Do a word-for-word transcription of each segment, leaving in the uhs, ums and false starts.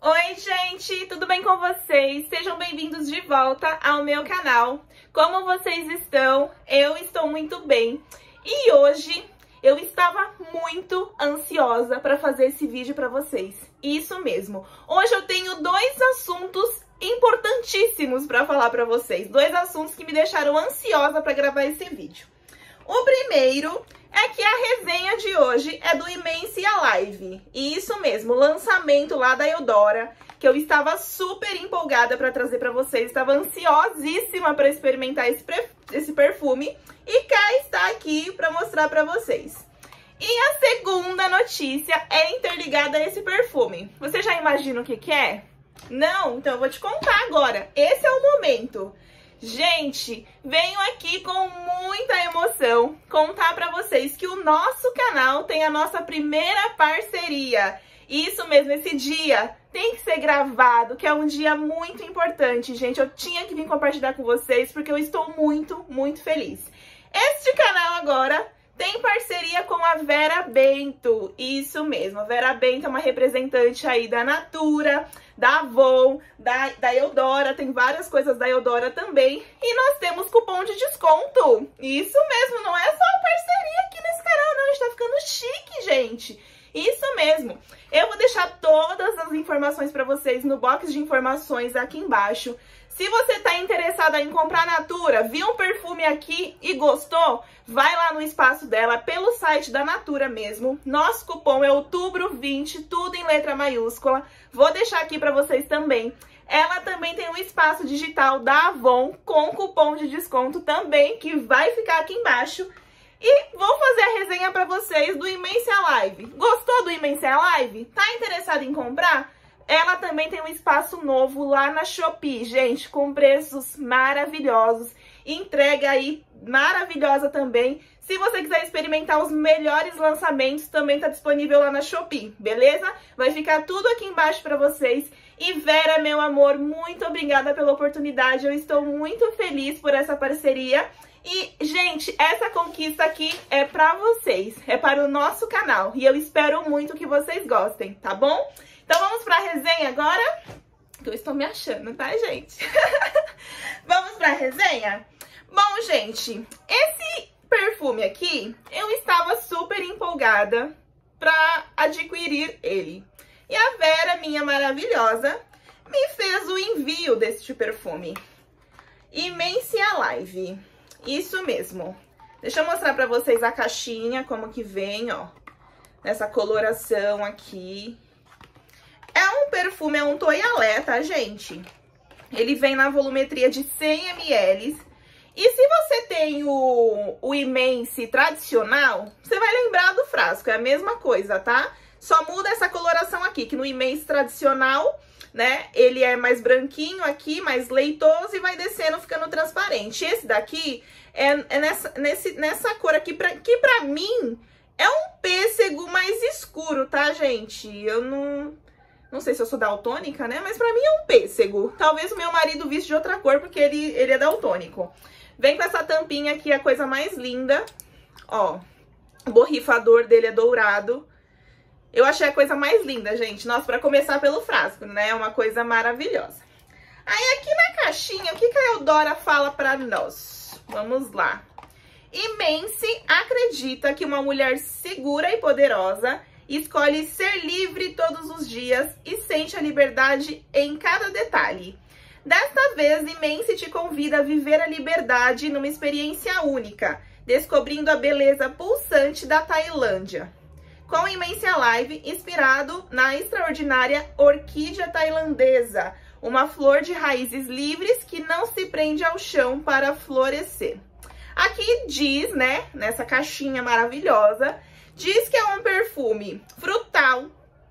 Oi, gente, tudo bem com vocês? Sejam bem-vindos de volta ao meu canal. Como vocês estão? Eu estou muito bem. E hoje eu estava muito ansiosa para fazer esse vídeo para vocês. Isso mesmo. Hoje eu tenho dois assuntos importantíssimos para falar para vocês. Dois assuntos que me deixaram ansiosa para gravar esse vídeo. O primeiro é que a resenha de hoje é do Imense Alive. E isso mesmo, o lançamento lá da Eudora, que eu estava super empolgada para trazer para vocês. Estava ansiosíssima para experimentar esse, esse perfume. E cá está aqui para mostrar para vocês. E a segunda notícia é interligada a esse perfume. Você já imagina o que que é? Não? Então eu vou te contar agora. Esse é o momento. Gente, venho aqui com muita emoção contar para vocês que o nosso canal tem a nossa primeira parceria. Isso mesmo, esse dia tem que ser gravado, que é um dia muito importante, gente. Eu tinha que vir compartilhar com vocês porque eu estou muito, muito feliz. Este canal agora tem parceria com a Vera Bento, isso mesmo, a Vera Bento é uma representante aí da Natura, da Avon, da, da Eudora, tem várias coisas da Eudora também, e nós temos cupom de desconto, isso mesmo, não é só parceria aqui nesse canal não, a gente tá ficando chique, gente, isso mesmo. Eu vou deixar todas as informações para vocês no box de informações aqui embaixo. Se você tá interessada em comprar Natura, viu um perfume aqui e gostou, vai lá no espaço dela, pelo site da Natura mesmo. Nosso cupom é outubro vinte, tudo em letra maiúscula. Vou deixar aqui para vocês também. Ela também tem um espaço digital da Avon com cupom de desconto também, que vai ficar aqui embaixo. E vou fazer a resenha para vocês do Imense Alive. Gostou do Imense Alive? Tá interessado em comprar? Ela também tem um espaço novo lá na Shopee, gente, com preços maravilhosos. Entrega aí maravilhosa também. Se você quiser experimentar os melhores lançamentos, também tá disponível lá na Shopee, beleza? Vai ficar tudo aqui embaixo para vocês. E Vera, meu amor, muito obrigada pela oportunidade. Eu estou muito feliz por essa parceria. E, gente, essa conquista aqui é pra vocês, é para o nosso canal. E eu espero muito que vocês gostem, tá bom? Então vamos pra resenha agora? Que eu estou me achando, tá, gente? Vamos pra resenha? Bom, gente, esse perfume aqui, eu estava super empolgada pra adquirir ele. E a Vera, minha maravilhosa, me fez o envio deste perfume. Imense Alive. Isso mesmo. Deixa eu mostrar pra vocês a caixinha, como que vem, ó. Nessa coloração aqui. É um perfume, é um toialé, tá, gente? Ele vem na volumetria de cem mililitros. E se você tem o, o Imense tradicional, você vai lembrar do frasco, é a mesma coisa, tá? Só muda essa coloração aqui, que no Imense tradicional, né, ele é mais branquinho aqui, mais leitoso e vai descendo, ficando transparente. Esse daqui é, é nessa, nesse, nessa cor aqui, pra, que pra mim é um pêssego mais escuro, tá, gente? Eu não... Não sei se eu sou daltônica, né? Mas pra mim é um pêssego. Talvez o meu marido visse de outra cor, porque ele, ele é daltônico. Vem com essa tampinha aqui, a coisa mais linda. Ó, o borrifador dele é dourado. Eu achei a coisa mais linda, gente. Nossa, pra começar pelo frasco, né? É uma coisa maravilhosa. Aí aqui na caixinha, o que que a Eudora fala pra nós? Vamos lá. Imense acredita que uma mulher segura e poderosa escolhe ser livre todos os dias e sente a liberdade em cada detalhe. Desta vez, Imense te convida a viver a liberdade numa experiência única, descobrindo a beleza pulsante da Tailândia. Com Imense Alive, inspirado na extraordinária orquídea tailandesa, uma flor de raízes livres que não se prende ao chão para florescer. Aqui diz, né, nessa caixinha maravilhosa, diz que é um perfume frutal,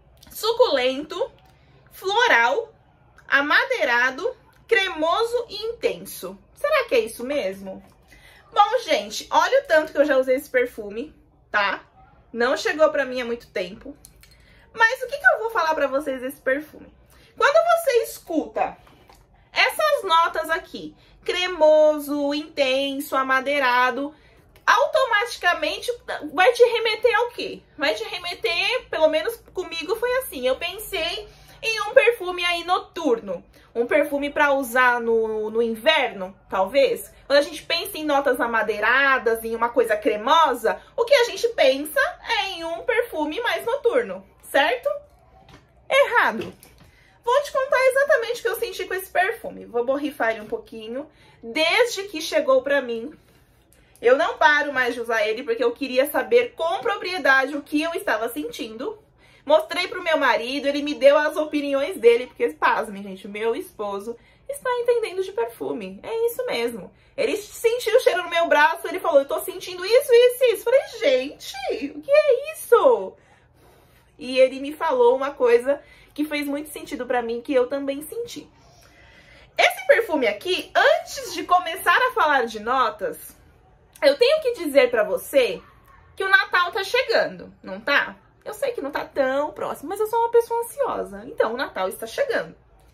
suculento, floral, amadeirado, cremoso e intenso. Será que é isso mesmo? Bom, gente, olha o tanto que eu já usei esse perfume, tá? Não chegou pra mim há muito tempo. Mas o que que eu vou falar pra vocês desse perfume? Quando você escuta essas notas aqui, cremoso, intenso, amadeirado, automaticamente vai te remeter ao quê? Vai te remeter, pelo menos comigo foi assim, eu pensei em um perfume noturno, um perfume para usar no, no inverno, talvez. Quando a gente pensa em notas amadeiradas, em uma coisa cremosa, o que a gente pensa é em um perfume mais noturno, certo? Errado. Vou te contar exatamente o que eu senti com esse perfume. Vou borrifar ele um pouquinho. Desde que chegou pra mim, eu não paro mais de usar ele, porque eu queria saber com propriedade o que eu estava sentindo. Mostrei pro meu marido, ele me deu as opiniões dele, porque, pasmem, gente, meu esposo está entendendo de perfume. É isso mesmo. Ele sentiu o cheiro no meu braço, ele falou, eu tô sentindo isso, isso, isso. Falei, gente, o que é isso? E ele me falou uma coisa que fez muito sentido pra mim, que eu também senti. Esse perfume aqui, antes de começar a falar de notas, eu tenho que dizer pra você que o Natal tá chegando, não tá? Eu sei que não tá tão próximo, mas eu sou uma pessoa ansiosa, então o Natal está chegando.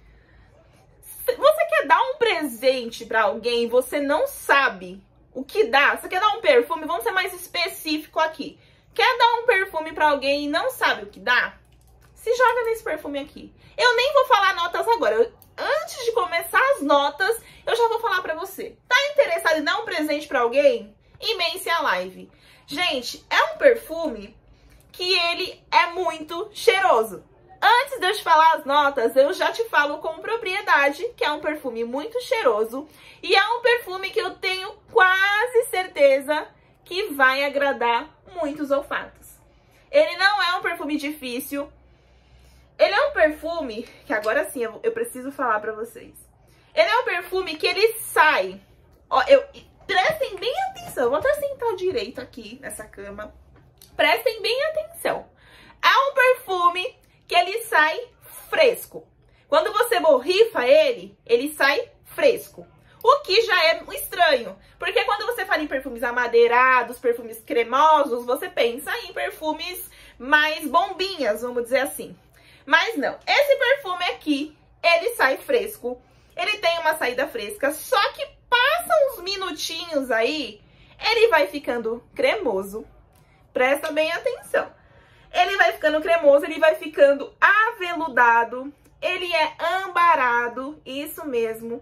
Você quer dar um presente pra alguém e você não sabe o que dá? Você quer dar um perfume? Vamos ser mais específico aqui. Quer dar um perfume pra alguém e não sabe o que dá? Se joga nesse perfume aqui. Eu nem vou falar notas agora. Eu, antes de começar as notas, eu já vou falar pra você. Tá interessado em dar um presente pra alguém? Imense a live. Gente, é um perfume que ele é muito cheiroso. Antes de eu te falar as notas, eu já te falo com propriedade que é um perfume muito cheiroso. E é um perfume que eu tenho quase certeza que vai agradar muitos olfatos. Ele não é um perfume difícil. Ele é um perfume que agora sim eu, eu preciso falar pra vocês. Ele é um perfume que ele sai. Ó, eu, prestem bem atenção. Vou até sentar direito aqui nessa cama. Prestem bem atenção. É um perfume que ele sai fresco. Quando você borrifa ele, ele sai fresco. O que já é estranho, porque quando você fala em perfumes amadeirados, perfumes cremosos, você pensa em perfumes mais bombinhas, vamos dizer assim. Mas não, esse perfume aqui, ele sai fresco, ele tem uma saída fresca, só que passa uns minutinhos aí, ele vai ficando cremoso. Presta bem atenção. Ele vai ficando cremoso, ele vai ficando aveludado, ele é ambarado, isso mesmo.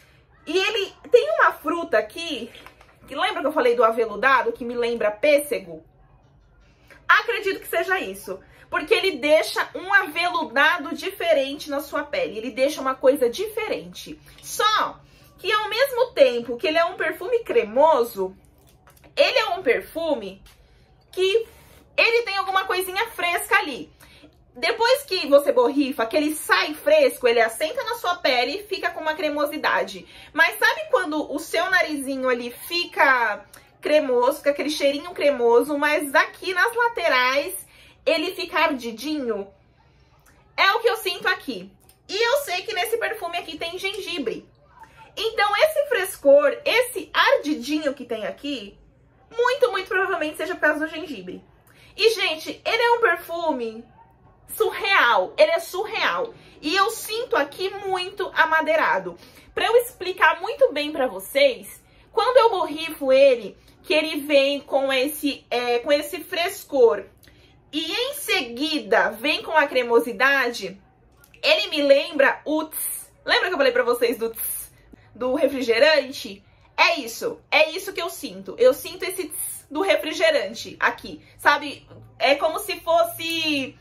E ele tem uma fruta aqui, que lembra que eu falei do aveludado, que me lembra pêssego? Acredito que seja isso, porque ele deixa um aveludado diferente na sua pele, ele deixa uma coisa diferente. Só que ao mesmo tempo que ele é um perfume cremoso, ele é um perfume que ele tem alguma coisinha fresca ali. Depois que você borrifa, que ele sai fresco, ele assenta na sua pele e fica com uma cremosidade. Mas sabe quando o seu narizinho ali fica cremoso, fica aquele cheirinho cremoso, mas aqui nas laterais ele fica ardidinho? É o que eu sinto aqui. E eu sei que nesse perfume aqui tem gengibre. Então esse frescor, esse ardidinho que tem aqui, muito, muito provavelmente seja por causa do gengibre. E, gente, ele é um perfume surreal, ele é surreal. E eu sinto aqui muito amadeirado. Pra eu explicar muito bem pra vocês, quando eu borrifo ele, que ele vem com esse, é, com esse frescor e em seguida vem com a cremosidade, ele me lembra o tss. Lembra que eu falei pra vocês do tss, do refrigerante? É isso, é isso que eu sinto. Eu sinto esse tss do refrigerante aqui, sabe? É como se fosse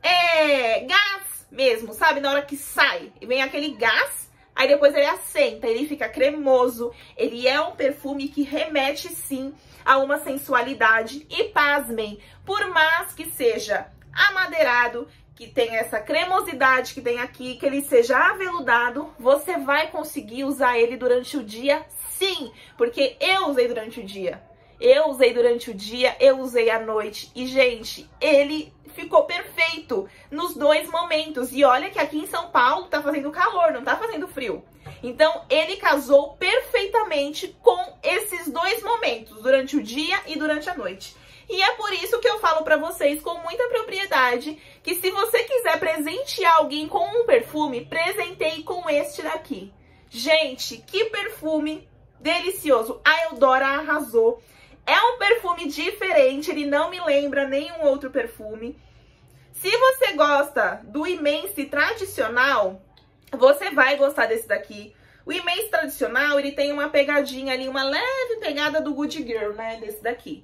é, gás mesmo, sabe? Na hora que sai, vem aquele gás, aí depois ele assenta, ele fica cremoso. Ele é um perfume que remete sim a uma sensualidade. E pasmem, por mais que seja amadeirado, que tem essa cremosidade que tem aqui, que ele seja aveludado, você vai conseguir usar ele durante o dia sim, porque eu usei durante o dia. Eu usei durante o dia, eu usei à noite. E, gente, ele ficou perfeito nos dois momentos. E olha que aqui em São Paulo tá fazendo calor, não tá fazendo frio. Então, ele casou perfeitamente com esses dois momentos, durante o dia e durante a noite. E é por isso que eu falo pra vocês com muita propriedade que se você quiser presentear alguém com um perfume, presenteie com este daqui. Gente, que perfume delicioso. A Eudora arrasou. É um perfume diferente, ele não me lembra nenhum outro perfume. Se você gosta do Imense tradicional, você vai gostar desse daqui. O Imense tradicional, ele tem uma pegadinha ali, uma leve pegada do Good Girl, né, desse daqui.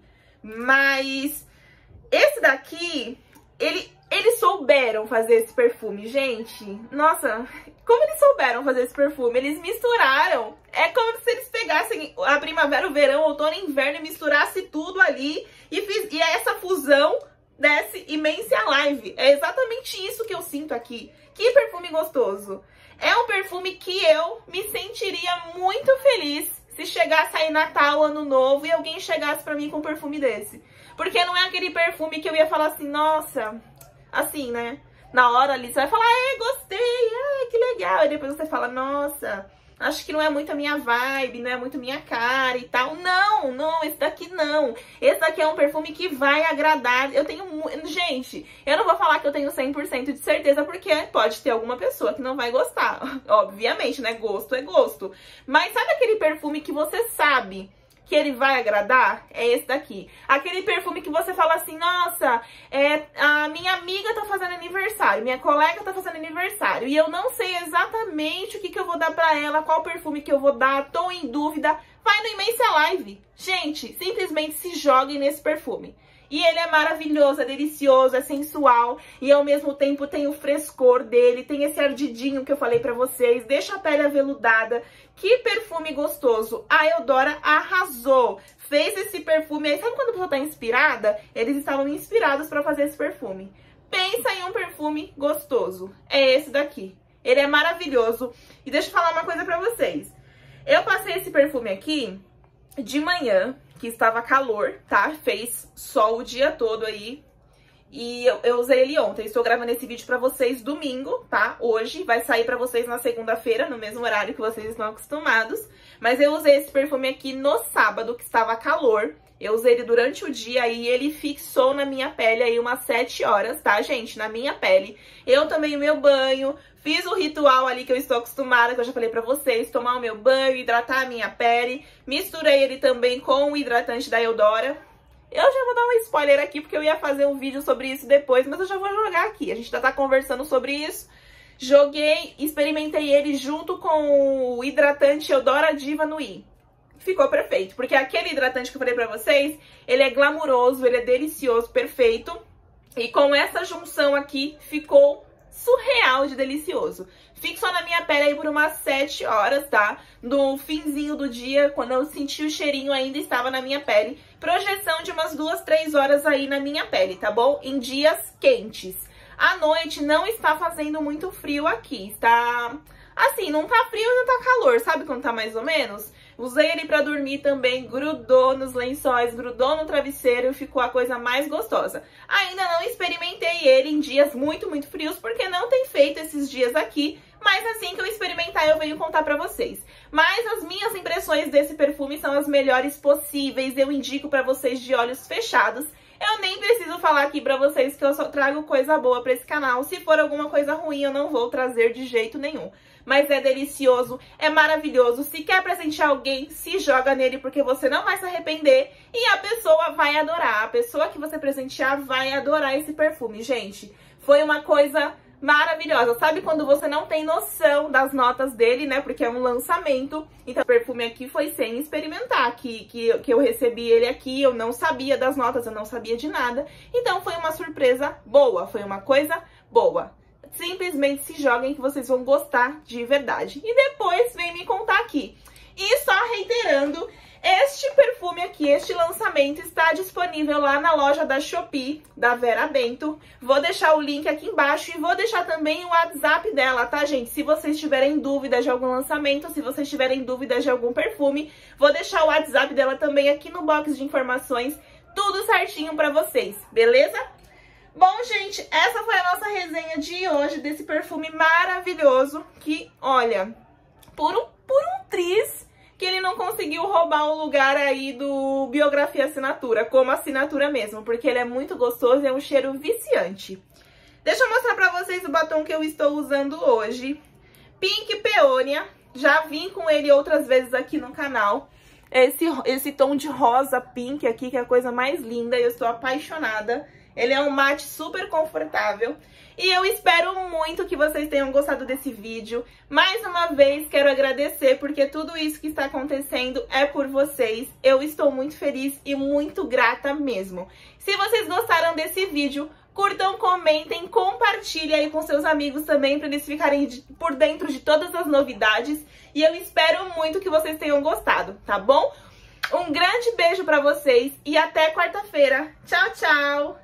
Mas esse daqui, ele, eles souberam fazer esse perfume, gente. Nossa, como eles souberam fazer esse perfume? Eles misturaram. É como se eles pegassem a primavera, o verão, outono e inverno e misturassem tudo ali. E, fiz, e essa fusão desse Imense Alive. É exatamente isso que eu sinto aqui. Que perfume gostoso. É um perfume que eu me sentiria muito feliz se chegasse aí Natal, Ano Novo, e alguém chegasse pra mim com um perfume desse. Porque não é aquele perfume que eu ia falar assim, nossa, assim, né? Na hora ali você vai falar, é, gostei, ai, que legal. E depois você fala, nossa, acho que não é muito a minha vibe, não é muito minha cara e tal. Não, não, esse daqui não. Esse daqui é um perfume que vai agradar. Eu tenho... Gente, eu não vou falar que eu tenho cem por cento de certeza, porque pode ter alguma pessoa que não vai gostar. Obviamente, né? Gosto é gosto. Mas sabe aquele perfume que você sabe que ele vai agradar? É esse daqui. Aquele perfume que você fala assim, nossa, é, a minha amiga tá fazendo aniversário, minha colega tá fazendo aniversário, e eu não sei exatamente o que, que eu vou dar pra ela, qual perfume que eu vou dar, tô em dúvida. Vai no Imense Alive. Gente, simplesmente se joguem nesse perfume. E ele é maravilhoso, é delicioso, é sensual, e ao mesmo tempo tem o frescor dele, tem esse ardidinho que eu falei pra vocês, deixa a pele aveludada. Que perfume gostoso! A Eudora arrasou! Fez esse perfume aí, sabe quando a pessoa tá inspirada? Eles estavam inspirados pra fazer esse perfume. Pensa em um perfume gostoso, é esse daqui. Ele é maravilhoso. E deixa eu falar uma coisa pra vocês. Eu passei esse perfume aqui de manhã, que estava calor, tá? Fez sol o dia todo aí. E eu, eu usei ele ontem. Estou gravando esse vídeo pra vocês domingo, tá? Hoje. Vai sair pra vocês na segunda-feira, no mesmo horário que vocês estão acostumados. Mas eu usei esse perfume aqui no sábado, que estava calor. Eu usei ele durante o dia e ele fixou na minha pele aí umas sete horas, tá, gente? Na minha pele. Eu tomei o meu banho, fiz o ritual ali que eu estou acostumada, que eu já falei pra vocês, tomar o meu banho, hidratar a minha pele. Misturei ele também com o hidratante da Eudora. Eu já vou dar um spoiler aqui, porque eu ia fazer um vídeo sobre isso depois, mas eu já vou jogar aqui. A gente já tá conversando sobre isso. Joguei, experimentei ele junto com o hidratante Eudora Diva Nui. Ficou perfeito, porque aquele hidratante que eu falei pra vocês, ele é glamuroso, ele é delicioso, perfeito. E com essa junção aqui, ficou surreal de delicioso. Fixou na minha pele aí por umas sete horas, tá? No finzinho do dia, quando eu senti o cheirinho, ainda estava na minha pele. Projeção de umas duas, três horas aí na minha pele, tá bom? Em dias quentes. À noite não está fazendo muito frio aqui, está... Assim, não tá frio e não tá calor, sabe quando tá mais ou menos? Usei ele pra dormir também, grudou nos lençóis, grudou no travesseiro e ficou a coisa mais gostosa. Ainda não experimentei ele em dias muito, muito frios, porque não tem feito esses dias aqui, mas assim que eu experimentar eu venho contar pra vocês. Mas as minhas impressões desse perfume são as melhores possíveis, eu indico pra vocês de olhos fechados. Eu nem preciso falar aqui pra vocês que eu só trago coisa boa pra esse canal. Se for alguma coisa ruim, eu não vou trazer de jeito nenhum. Mas é delicioso, é maravilhoso. Se quer presentear alguém, se joga nele, porque você não vai se arrepender. E a pessoa vai adorar. A pessoa que você presentear vai adorar esse perfume, gente. Foi uma coisa maravilhosa. Sabe quando você não tem noção das notas dele, né? Porque é um lançamento. Então, o perfume aqui foi sem experimentar. Que, que, que eu recebi ele aqui, eu não sabia das notas, eu não sabia de nada. Então, foi uma surpresa boa. Foi uma coisa boa. Simplesmente se joguem que vocês vão gostar de verdade. E depois vem me contar aqui. E só reiterando, este perfume aqui, este lançamento está disponível lá na loja da Shopee, da Vera Bento. Vou deixar o link aqui embaixo e vou deixar também o WhatsApp dela, tá, gente? Se vocês tiverem dúvidas de algum lançamento, se vocês tiverem dúvidas de algum perfume, vou deixar o WhatsApp dela também aqui no box de informações, tudo certinho pra vocês, beleza? Bom, gente, essa foi a nossa resenha de hoje desse perfume maravilhoso que, olha, por um, por um triz que ele não conseguiu roubar o lugar aí do Biografia Assinatura, como assinatura mesmo, porque ele é muito gostoso e é um cheiro viciante. Deixa eu mostrar pra vocês o batom que eu estou usando hoje. Pink Peonia, já vim com ele outras vezes aqui no canal. Esse, esse tom de rosa pink aqui, que é a coisa mais linda, e eu estou apaixonada. Ele é um mate super confortável. E eu espero muito que vocês tenham gostado desse vídeo. Mais uma vez, quero agradecer, porque tudo isso que está acontecendo é por vocês. Eu estou muito feliz e muito grata mesmo. Se vocês gostaram desse vídeo, curtam, comentem, compartilhem aí com seus amigos também, para eles ficarem de, por dentro de todas as novidades. E eu espero muito que vocês tenham gostado, tá bom? Um grande beijo pra vocês e até quarta-feira. Tchau, tchau!